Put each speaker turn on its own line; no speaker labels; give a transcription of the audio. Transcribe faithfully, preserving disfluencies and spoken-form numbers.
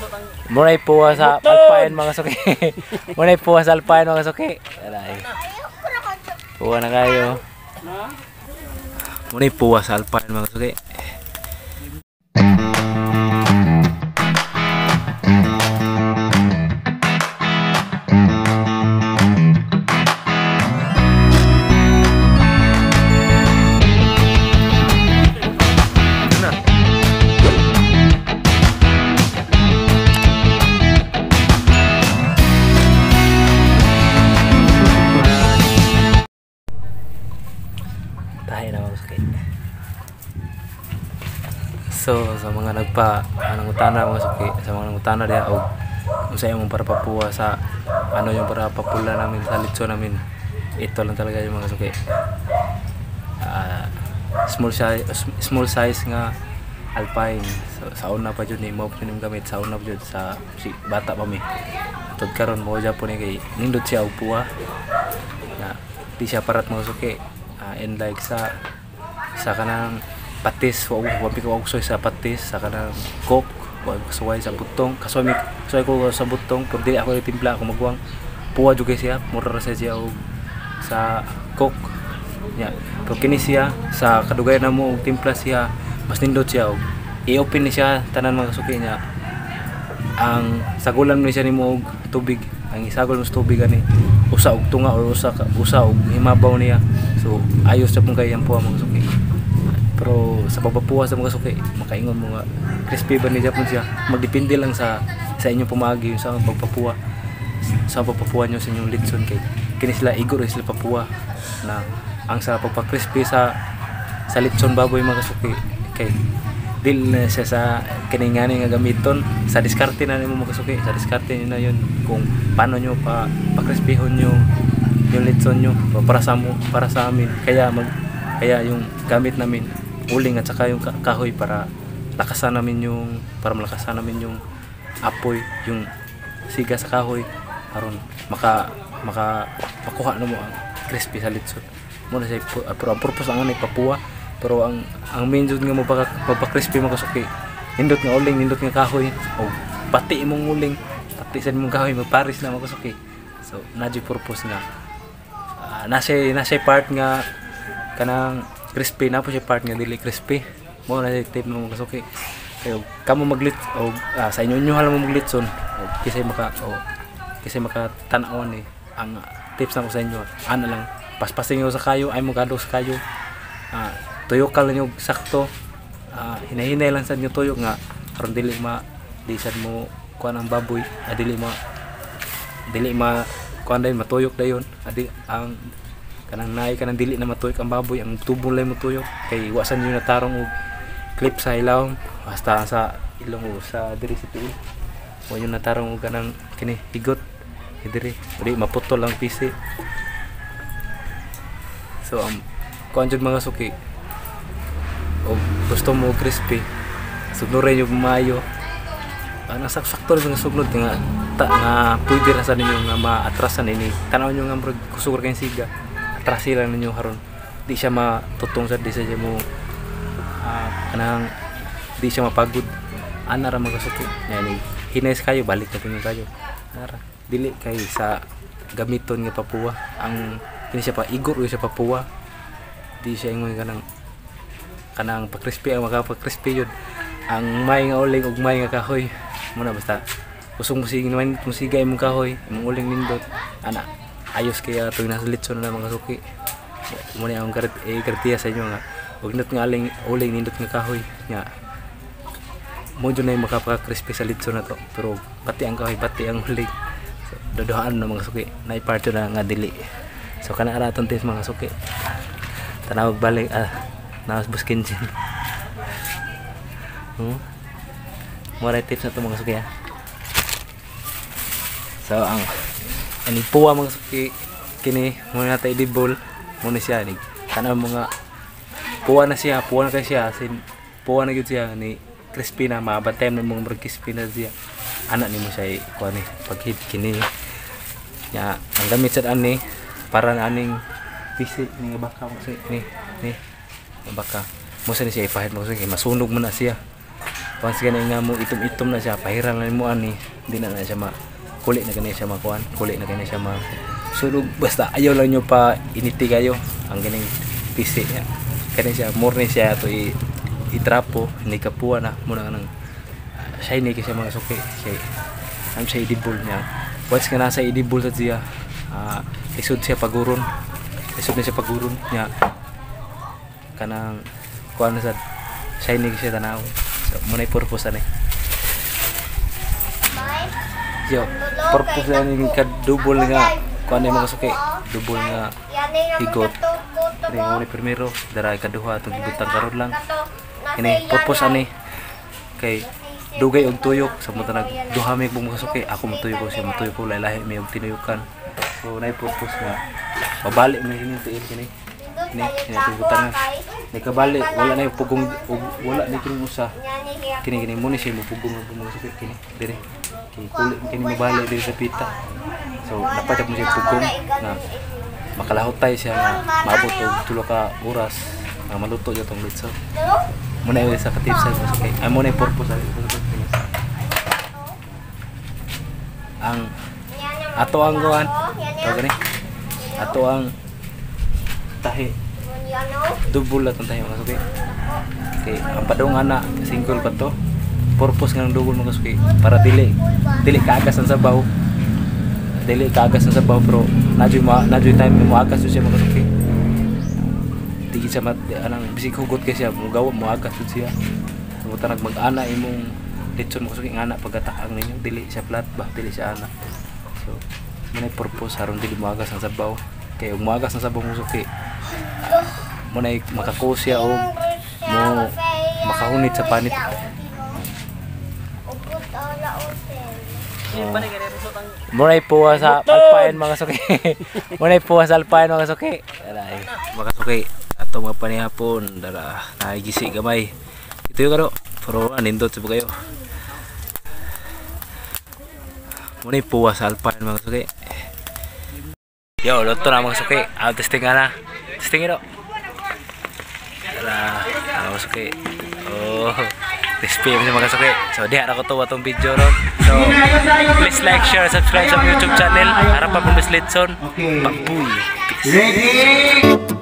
Muna puwa sa alpine mga suki. Muna puwa sa alpine mga suki. Alay. Puwa na kayo. Muna puwa sa alpine mga suki. So sa mga nagpa anong utana mga suki, sa mga utana dia og kung sa imong para papuwa sa ano yung para papula namin sa litso namin, ito lang talaga yung mga suki. Uh, small size small size nga alpine. So, sa una pa jud ni mo pinim gamit sa una pa jud sa si bata pa mi. Tud karon mo Japon ni kay nindot siya og puwa. Na di siya parat mga suki. Uh, and like sa sa kanang patis, wa wapi ko soy sa patis, sa kanang coke, wa kasuway sa butong, kasuway mi kasuway ko sa butong, pero dili ako timpla ako magwang puwa jud siya, mura ra siya og sa coke. Ya, pero kini siya sa kadugay na mo og timpla siya, mas nindot siya og i-open ni siya tanan mga suki niya. Ang sagulan ni siya nimo og tubig, ang isagol mo sa tubig ani usa og tunga or usa usa og himabaw niya. So ayos sa pong kayang puwa mga suki. Pero sa pagpapuwa sa mga suki, makaingon mo nga crispy ba ni Japon siya, magdepende lang sa sa inyong pamagi sa pagpapuwa, sa pagpapuwa nyo sa inyong litson. Kay kini sila igor sila papuwa na ang sa pagpa-crispy sa sa litson baboy mga suki, kay dil na siya sa kiningani nga gamiton sa diskarte na nimo mga suki, sa diskarte na yun kung paano nyo pa pa-crispyhon yung yung litson nyo para sa mo, para sa amin. Kaya mag kaya yung gamit namin uling at saka yung kahoy para lakasan namin yung para malakasan namin yung apoy, yung siga sa kahoy aron maka maka makuha na mo ang crispy sa litson. Muna say uh, pero ang purpose ang anay papuwa, pero ang ang main jud nga mo pagpa-crispy mga suki, nindot nga uling, nindot nga kahoy o pati imong uling, pati sa imong kahoy magparis na mga suki. So nadyo purpose nga uh, nasa nasa part nga kanang crispy na po siya part nga dili crispy mo na tip mo mga suki. Kayo kamo maglit o ah, sa inyo nyo halang mo maglitson o kisay maka o kisay maka tan-aw ni ang tips na ko sa inyo, ano lang paspasin nyo sa kayo, ay mo gado sa kayo, ah, tuyok ka lang yung sakto, ah, hinahinay lang sa inyo tuyok nga karon dili ma di sad mo kuan ang baboy, ah, dili ma dili ma kuan dayon matuyok dayon, adi ang kanang naay kanang dili na matuyok ang baboy, ang tubo lang matuyok kay wasan yun natarong og clip sa ilaw basta sa ilong o sa diri sa tiil o yun natarong og kanang kini higot diri dili maputol ang pisi. So ang um, kuan jud mga suki o gusto mo crispy sugnurin yung maayo, ang uh, sakto rin nga sugnod nga ta, nga pwede ra sa ninyo nga maatrasan ini tanaw nyo nga kusur kay siga atrasi lang ninyo haron di siya matutong sa di siya mo uh, kanang di siya mapagod ana ra mga suki. Yani hines kayo balik na pinyo kayo ara dili kay sa gamiton nga papuwa, ang kini siya pa igor o siya papuwa, di siya ingon kanang kanang pa-crispy ang maka pa-crispy yun ang may nga uling ug may nga kahoy muna basta usong musig naman musiga imong kahoy imong uling nindot ana ayos kaya tuwing nasa litson na mga suki. Muna ang karit eh, kartiya sa inyo nga huwag nindot nga aling uling nindot nga kahoy nga mo dyan na yung makapaka-crispy sa litson na to, pero pati ang kahoy pati ang uling, so dodohaan na mga suki na iparto na nga dili. So kana araton tis mga suki tanawag balik ah nawas buskin dyan hmm? Mura tips na to mga suki ha. So ang ani puwa mga suki kini muna natin i-bowl muna siya ni kana mga puwa na siya, puwa na kay siya sin puwa na gyud siya ni crispy na mabatem na mga crispy na siya ana nimo siya kuan ni paghit kini nya ang gamit sad ani para na aning pisi ni baka ni ni ni baka mo sa ni siya ipahit mo sa masunog man na siya Once gani nga mo itom-itom na siya, pahiran na mo ani, hindi na na siya ma kulit na gani siya makuan, kulit na gani siya ma sulog. Basta ayaw lang nyo pa initi kayo ang ganing pisi niya. Kani siya, more ni siya to i itrapo, hindi kapuan na muna ka ng uh, shiny kasi mga suki. Siya, ang siya idibol niya. Once nga nasa idibol sa siya, uh, isod siya paguron. Isod na siya paguron niya. Kanang kuan na sa shiny kasi tanaw. So, muna yung purpose na eh. Yo, purpose na yung kadubol nga kung ano yung mga suki, dubol nga higot. Ini muna yung primero, daray kaduha, itong higotang karoon lang. Ini, purpose ani kay dugay og tuyok. Sa mga nag duha may mga suki, ako matuyok ko, siya matuyok ko, lahi may og tinuyukan. So, na yung purpose nga mabalik mo yung hinintiin kini. Ini, hinatigutangan. Ni kabali, wala na yung pugong, wala na yung usa. Kini kini mo ni siya mo pugong ng mga suki kini. Dire. Kini kulit kini mabalik dire sa pita. So, napatap mo siya pugong na makalahot tayo siya na maabot og tulo ka oras nga maluto yo tong litso. Muna yung sa katipsan mo suki. Ay muna yung purpose ay ang ato ang guan. Ito gani. Ato ang tahi dubol lang tayo mga suki. Okay, ang padong ana single pa to. Purpose ng dubol mga suki para dili dili kaagas ang sabaw. Dili kaagas ang sabaw pero nadyo ma nadyo time mo agas siya mga suki. Dili siya mat anang bisig hugot kay siya mo gawa mo agas siya. Sumunta nag mag-ana imong litson mga suki ana pagataang ninyo dili siya flat ba dili siya ana. So muna purpose aron dili mo agas ang sabaw. Kay ug mo agas ang sabaw mga suki. Muna makakusya o mo makahunit sa panit. Muna ipuwa sa alpayan mga suki. Muna ipuwa sa alpayan mga suki. Alay, mga suki. Ato mga panihapon. Dara, nagisi gamay. Ito yung kano. Pero nindot sa kayo. Muna ipuwa sa alpayan mga suki. Yo, luto na mga suki. Ah, testing nga na. Testing ito. Tara, ano suki. Oh, crispy yung mga suki. So, diha na ko to watong video ron. So, please like, share, subscribe sa YouTube channel. Harap pa po Miss Litson. Babuy. Peace.